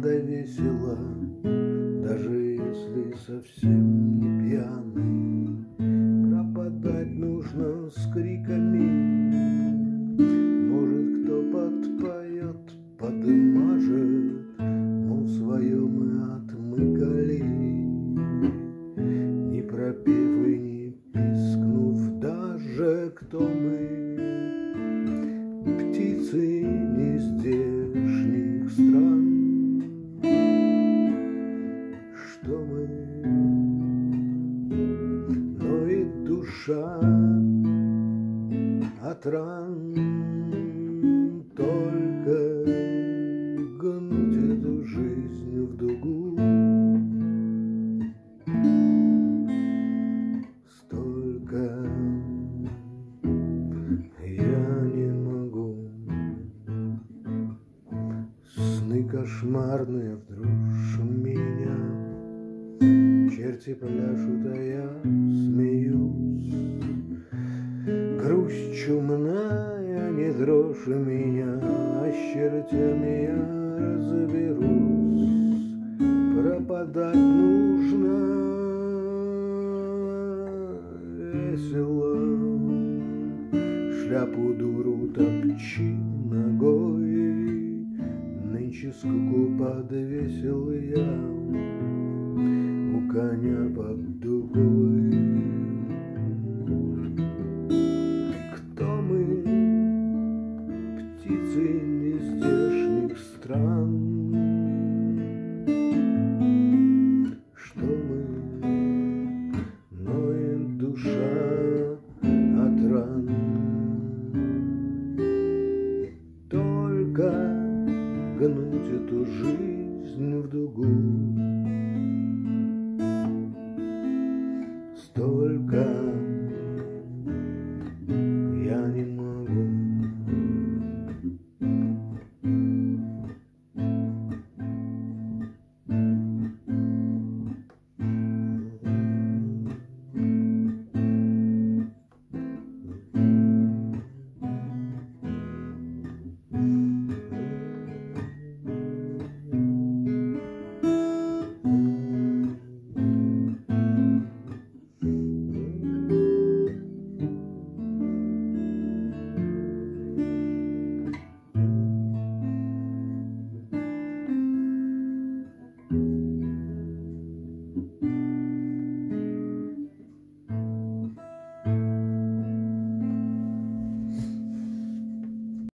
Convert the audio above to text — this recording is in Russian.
да весело, даже если совсем не пьяный. Пропадать нужно с криками, может, кто подпоет, подмажет, мол, свое мы отмыкали. Не пропев и не пискнув даже, кто мы, птицы нездешних стран. Что мы, ноет душа от ран, только гнуть эту жизнь в дугу. Столько я не могу. Сны кошмарные вдруг меня, черти пляшут, а я смеюсь. Грусть чумная не дрожь меня, а с чертями я разберусь. Пропадать нужно весело, шляпу дуру топчи ногой. Нынче скуку подвесил я у коня под дугой. Кто мы, птицы нездешних стран? Что мы, ноет душа от ран? Только гнуть эту жизнь в дугу.